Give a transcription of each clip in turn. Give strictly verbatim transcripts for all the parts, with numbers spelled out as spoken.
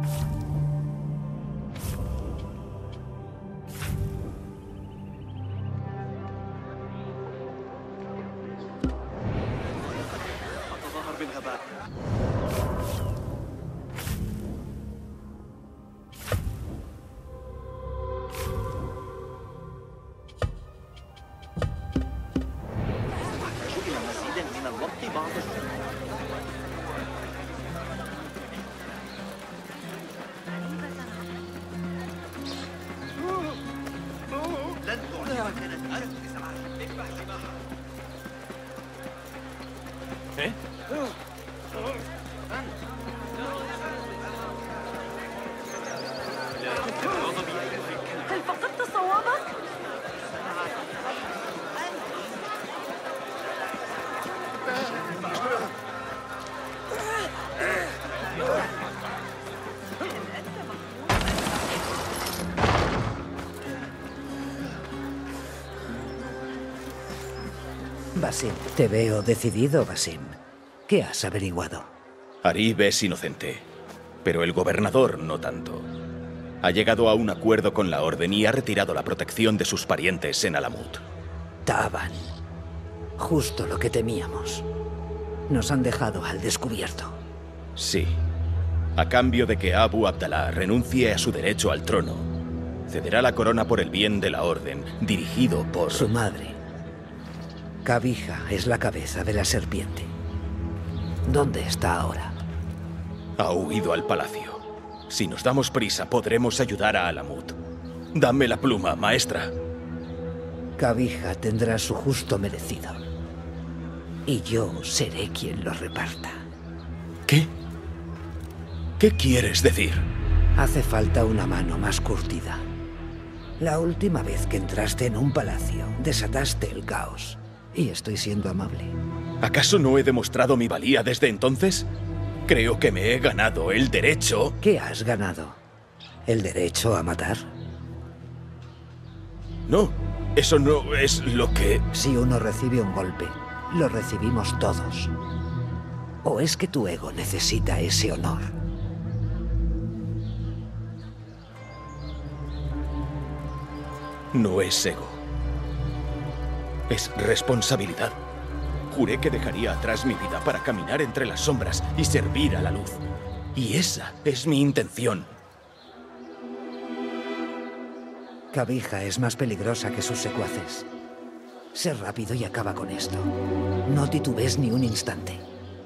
أتظاهر بالغباء. أحتاج إلى مزيد من الوقت بعض الشيء. لن تعجبك نزعلك بسماح. اذبح سماحة. إيه؟ هل فقدت صوابك؟ Basim, te veo decidido, Basim. ¿Qué has averiguado? Arib es inocente, pero el gobernador no tanto. Ha llegado a un acuerdo con la Orden y ha retirado la protección de sus parientes en Alamut. Taban. Justo lo que temíamos. Nos han dejado al descubierto. Sí. A cambio de que Abu Abdallah renuncie a su derecho al trono, cederá la corona por el bien de la Orden, dirigido por... Su madre. Kabija es la cabeza de la serpiente. ¿Dónde está ahora? Ha huido al palacio. Si nos damos prisa, podremos ayudar a Alamut. Dame la pluma, maestra. Kabija tendrá su justo merecido. Y yo seré quien lo reparta. ¿Qué? ¿Qué quieres decir? Hace falta una mano más curtida. La última vez que entraste en un palacio, desataste el caos. Y estoy siendo amable. ¿Acaso no he demostrado mi valía desde entonces? Creo que me he ganado el derecho... ¿Qué has ganado? ¿El derecho a matar? No, eso no es lo que... Si uno recibe un golpe, lo recibimos todos. ¿O es que tu ego necesita ese honor? No es ego. Es responsabilidad. Juré que dejaría atrás mi vida para caminar entre las sombras y servir a la luz. Y esa es mi intención. Kabija es más peligrosa que sus secuaces. Sé rápido y acaba con esto. No titubees ni un instante.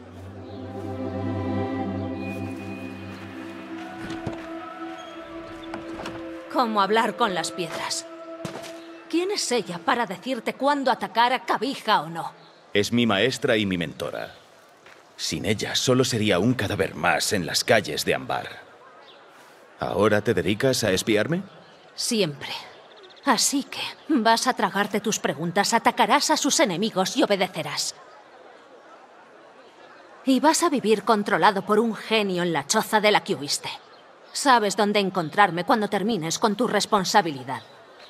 ¿Cómo hablar con las piedras? ¿Quién es ella para decirte cuándo atacar a Kabija o no? Es mi maestra y mi mentora. Sin ella, solo sería un cadáver más en las calles de Ambar. ¿Ahora te dedicas a espiarme? Siempre. Así que vas a tragarte tus preguntas, atacarás a sus enemigos y obedecerás. Y vas a vivir controlado por un genio en la choza de la que huiste. Sabes dónde encontrarme cuando termines con tu responsabilidad.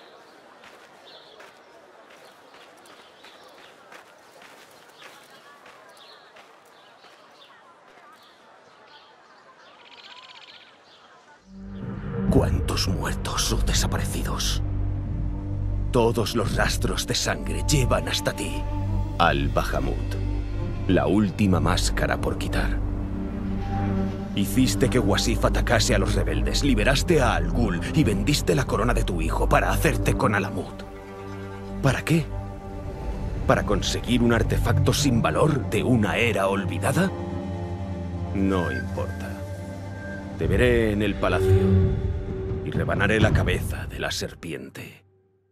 ¿Cuántos muertos o desaparecidos? Todos los rastros de sangre llevan hasta ti. Al-Bahamut, la última máscara por quitar. Hiciste que Wasif atacase a los rebeldes, liberaste a Al-Ghul y vendiste la corona de tu hijo para hacerte con Alamut. ¿Para qué? ¿Para conseguir un artefacto sin valor de una era olvidada? No importa. Te veré en el palacio y rebanaré la cabeza de la serpiente.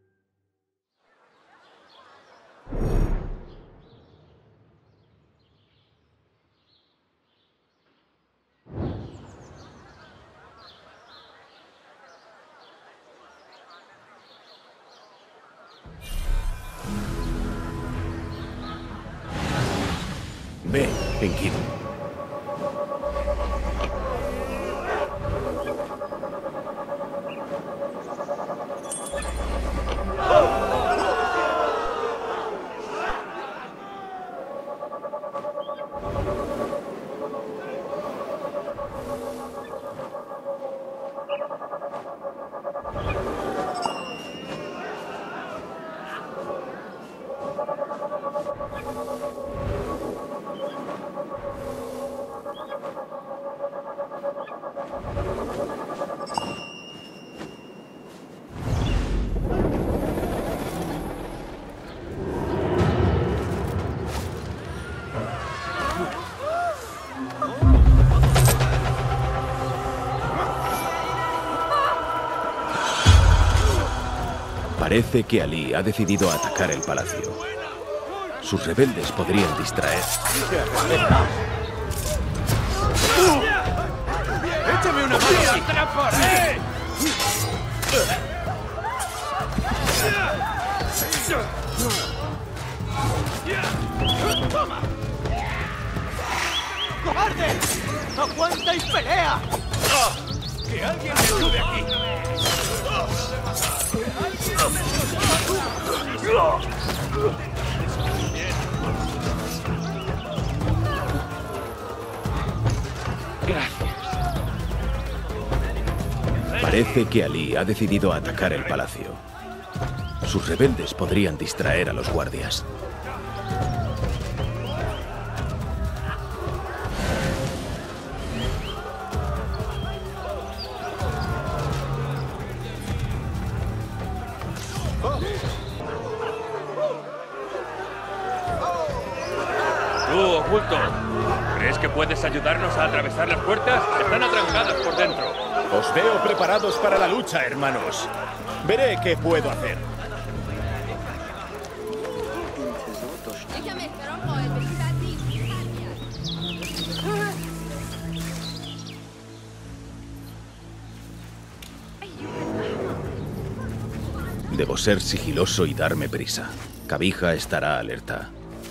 Ve, Enkidu. Parece que Ali ha decidido atacar el palacio. Sus rebeldes podrían distraer. ¡Échame una mano! ¡Atraparé! ¡Toma! ¡Cobarde! ¡Aguanta y pelea! ¡Que alguien me ayude aquí! Gracias. Parece que Ali ha decidido atacar el palacio. Sus rebeldes podrían distraer a los guardias. Tú, oculto. ¿Crees que puedes ayudarnos a atravesar las puertas? Están atrancadas por dentro. Os veo preparados para la lucha, hermanos. Veré qué puedo hacer. Debo ser sigiloso y darme prisa. Kabija estará alerta.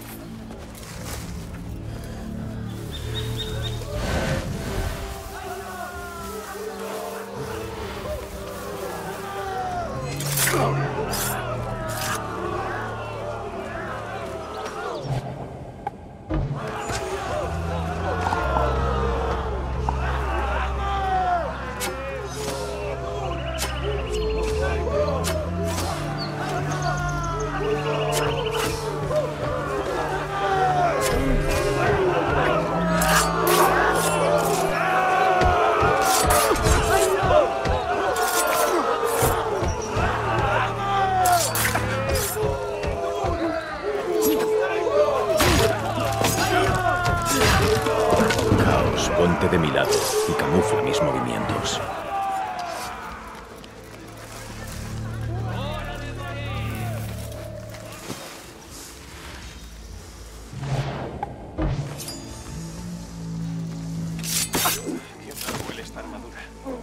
Ponte de mi lado y camufla mis movimientos. ¿Qué tal huele esta armadura?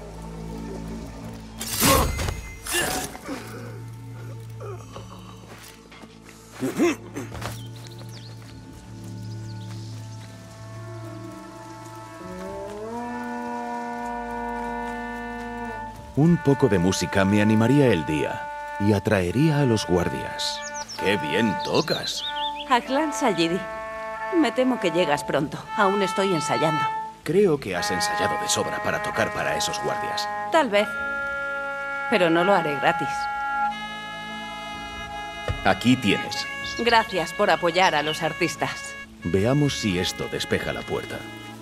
Un poco de música me animaría el día y atraería a los guardias. ¡Qué bien tocas! Aklan Sayidi. Me temo que llegas pronto. Aún estoy ensayando. Creo que has ensayado de sobra para tocar para esos guardias. Tal vez. Pero no lo haré gratis. Aquí tienes. Gracias por apoyar a los artistas. Veamos si esto despeja la puerta.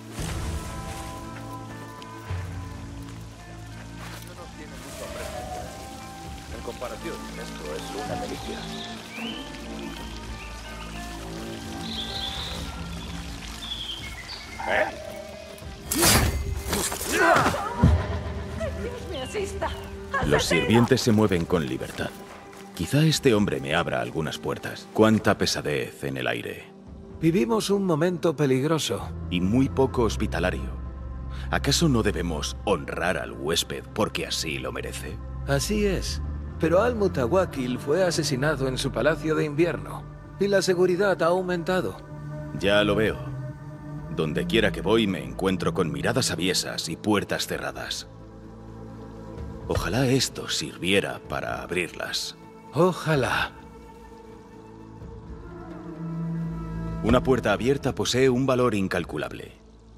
En comparación, esto es una delicia. Dios me asista. Los sirvientes se mueven con libertad. Quizá este hombre me abra algunas puertas. Cuánta pesadez en el aire. Vivimos un momento peligroso. Y muy poco hospitalario. ¿Acaso no debemos honrar al huésped porque así lo merece? Así es. Pero Al-Mutawakil fue asesinado en su palacio de invierno. Y la seguridad ha aumentado. Ya lo veo. Donde quiera que voy me encuentro con miradas aviesas y puertas cerradas. Ojalá esto sirviera para abrirlas. Ojalá. Una puerta abierta posee un valor incalculable.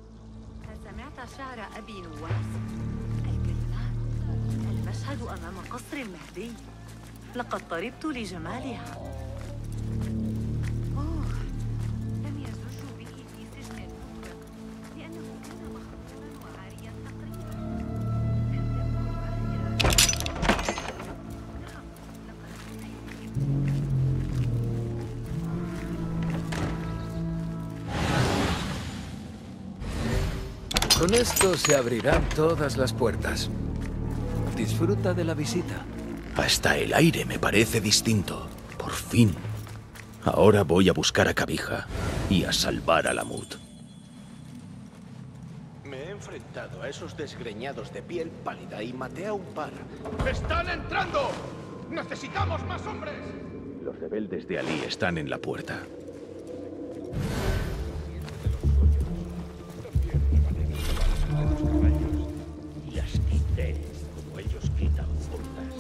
Con esto se abrirán todas las puertas. Disfruta de la visita. Hasta el aire me parece distinto. Por fin. Ahora voy a buscar a Kabija y a salvar a Alamut. Me he enfrentado a esos desgreñados de piel pálida y maté a un par. ¡Están entrando! ¡Necesitamos más hombres! Los rebeldes de Ali están en la puerta. Las quité como ellos quitan puertas.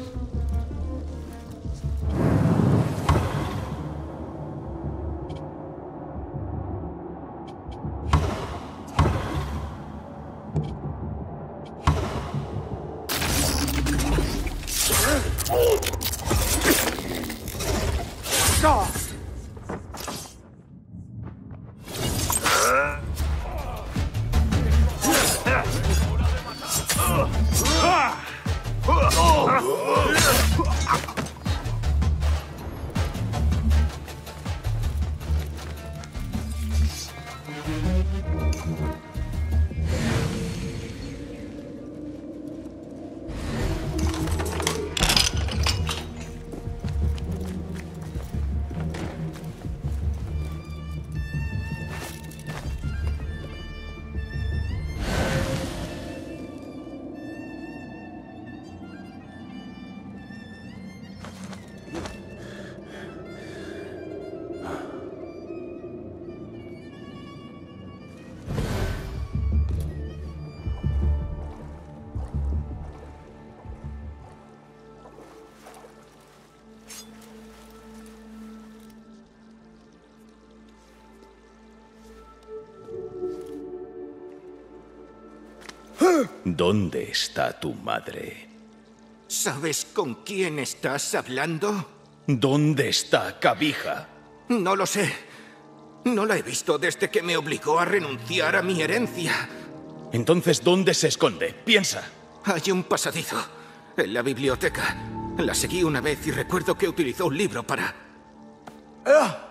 ¿Dónde está tu madre? ¿Sabes con quién estás hablando? ¿Dónde está Kabija? No lo sé. No la he visto desde que me obligó a renunciar a mi herencia. Entonces, ¿dónde se esconde? Piensa. Hay un pasadizo en la biblioteca. La seguí una vez y recuerdo que utilizó un libro para... ¡Ah!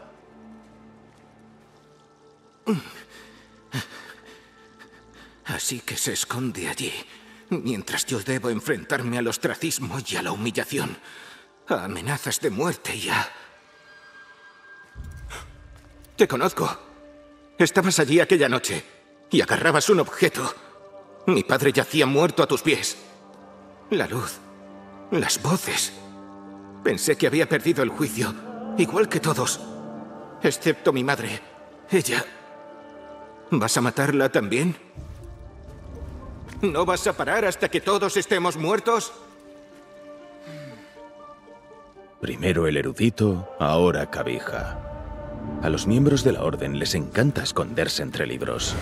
Así que se esconde allí, mientras yo debo enfrentarme al ostracismo y a la humillación, a amenazas de muerte y a... Te conozco. Estabas allí aquella noche y agarrabas un objeto. Mi padre yacía muerto a tus pies. La luz, las voces. Pensé que había perdido el juicio, igual que todos, excepto mi madre. Ella... ¿Vas a matarla también? ¿No vas a parar hasta que todos estemos muertos? Primero el erudito, ahora Kabija. A los miembros de la Orden les encanta esconderse entre libros.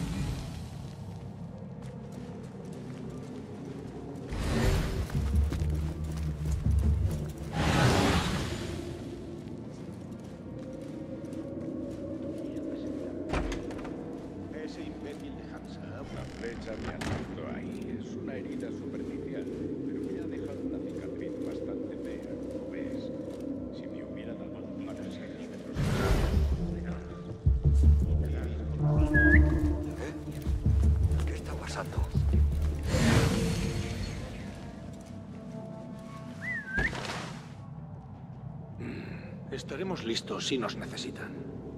Ese imbécil de Hansa, una flecha me acertó ahí. Es una herida superficial, pero me ha dejado una cicatriz bastante fea, como ves. Si me hubiera dado un par de centímetros... ¿Qué está pasando? Estaremos listos si nos necesitan.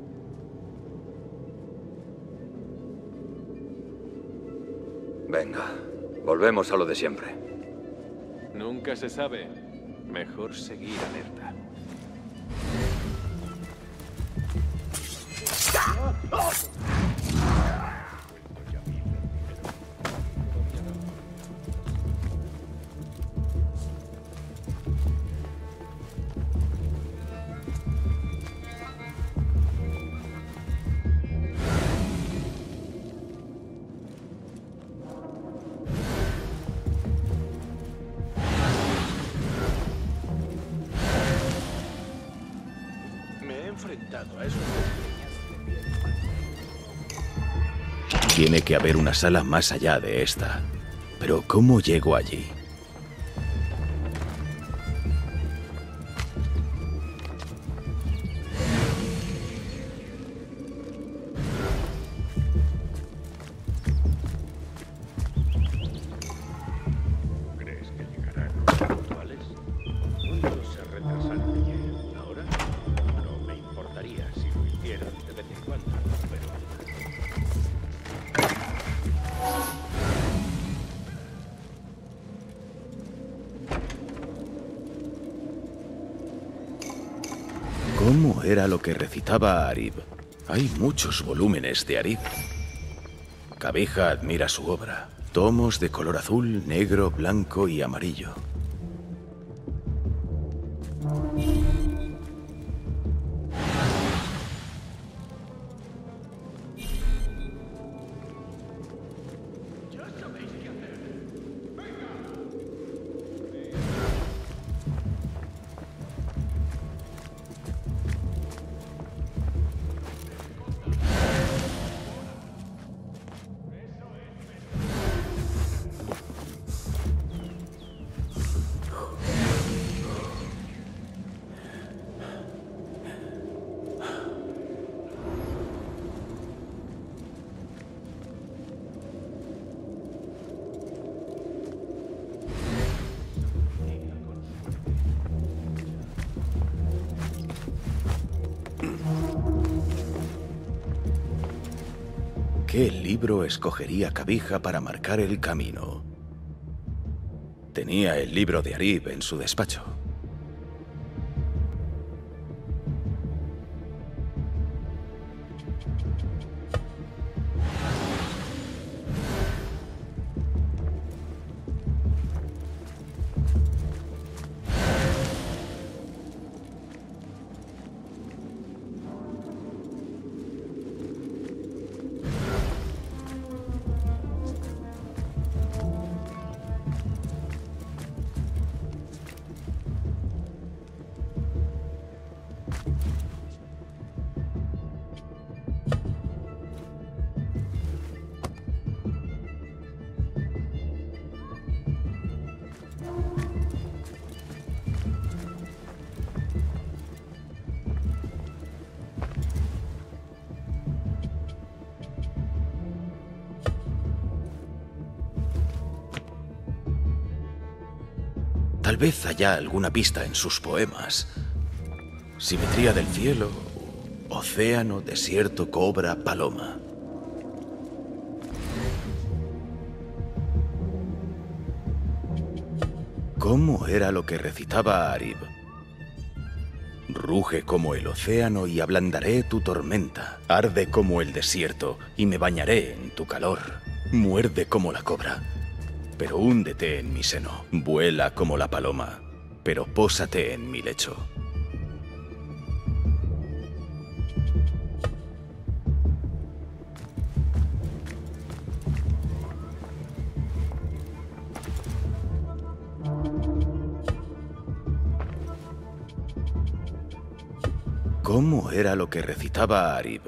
Venga, volvemos a lo de siempre. Nunca se sabe. Mejor seguir alerta. Me he enfrentado a esos... Tiene que haber una sala más allá de esta. Pero ¿cómo llego allí? ¿Crees que llegarán los rituales? era lo que recitaba Arib? Hay muchos volúmenes de Arib. Kabija admira su obra. Tomos de color azul, negro, blanco y amarillo. ¿Qué libro escogería Kabija para marcar el camino? Tenía el libro de Arib en su despacho. Tal vez haya alguna pista en sus poemas. Simetría del cielo, océano, desierto, cobra, paloma. ¿Cómo era lo que recitaba Arib? Ruge como el océano y ablandaré tu tormenta. Arde como el desierto y me bañaré en tu calor. Muerde como la cobra, pero húndete en mi seno. Vuela como la paloma, pero pósate en mi lecho. ¿Cómo era lo que recitaba Arib?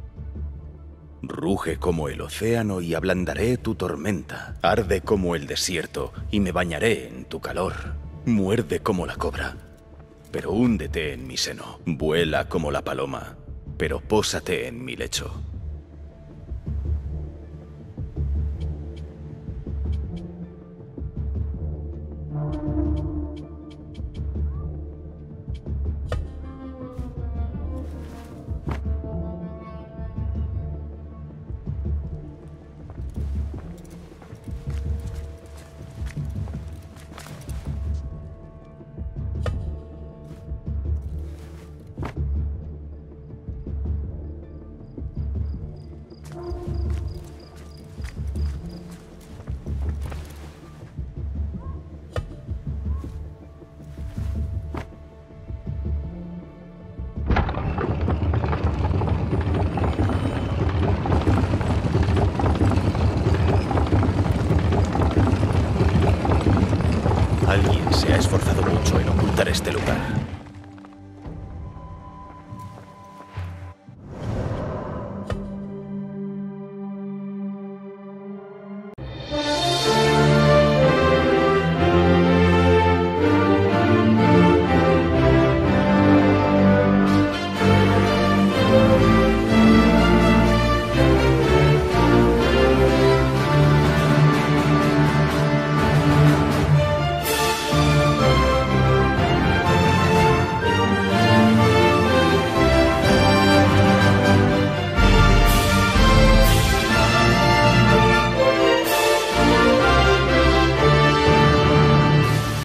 Ruge como el océano y ablandaré tu tormenta. Arde como el desierto y me bañaré en tu calor. Muerde como la cobra, pero húndete en mi seno. Vuela como la paloma, pero pósate en mi lecho. Alguien se ha esforzado mucho en ocultar este lugar.